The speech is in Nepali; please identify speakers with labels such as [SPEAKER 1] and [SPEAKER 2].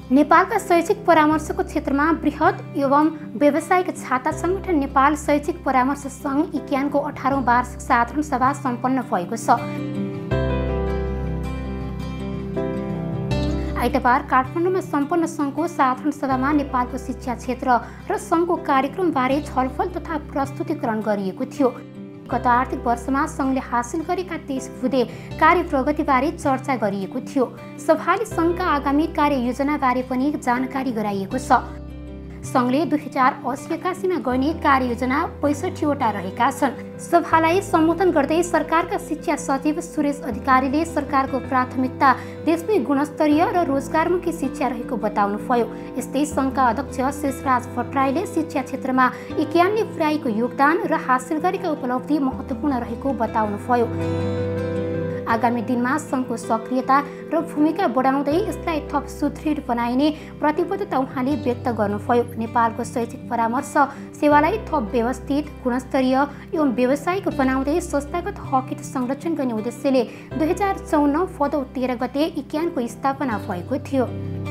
[SPEAKER 1] नेपालका शैक्षिक परामर्शको क्षेत्रमा बृहत एवं व्यावसायिक छाता संगठन नेपाल शैक्षिक परामर्श सङ्घ इक्यानको 18औं वार्षिक साधारण सभा सम्पन्न भएको छ। आइतबार काठमाडौँमा सम्पन्न सङ्घको साधारण सभामा नेपालको शिक्षा क्षेत्र र सङ्घको कार्यक्रमबारे छलफल तथा प्रस्तुतीकरण गरिएको थियो। गत आर्थिक वर्षमा सङ्घले हासिल गरेका 23 बुँदे कार्य प्रगतिबारे चर्चा गरिएको थियो। सभाले सङ्घका आगामी कार्ययोजनाबारे पनि जानकारी गराइएको छ। सङ्घले 2080-81मा गर्ने कार्ययोजना 65वटा रहेका छन्। सभालाई सम्बोधन गर्दै सरकारका शिक्षा सचिव सुरेश अधिकारीले सरकारको प्राथमिकता देशमै गुणस्तरीय र रोजगारमुखी शिक्षा रहेको बताउनुभयो। यस्तै सङ्घका अध्यक्ष शेषराज भट्टराईले शिक्षा क्षेत्रमा इक्यानले पुर्याएको योगदान र हासिल गरेका उपलब्धि महत्त्वपूर्ण रहेको बताउनुभयो। आगामी दिनमा सङ्घको सक्रियता र भूमिका बढाउँदै यसलाई थप सुदृढ बनाइने प्रतिबद्धता उहाँले व्यक्त गर्नुभयो। नेपालको शैक्षिक परामर्श सेवालाई थप व्यवस्थित, गुणस्तरीय एवं व्यावसायिक बनाउँदै संस्थागत हकहित संरक्षण गर्ने उद्देश्यले 2054 भदौ 13 गते इक्यानको स्थापना भएको थियो।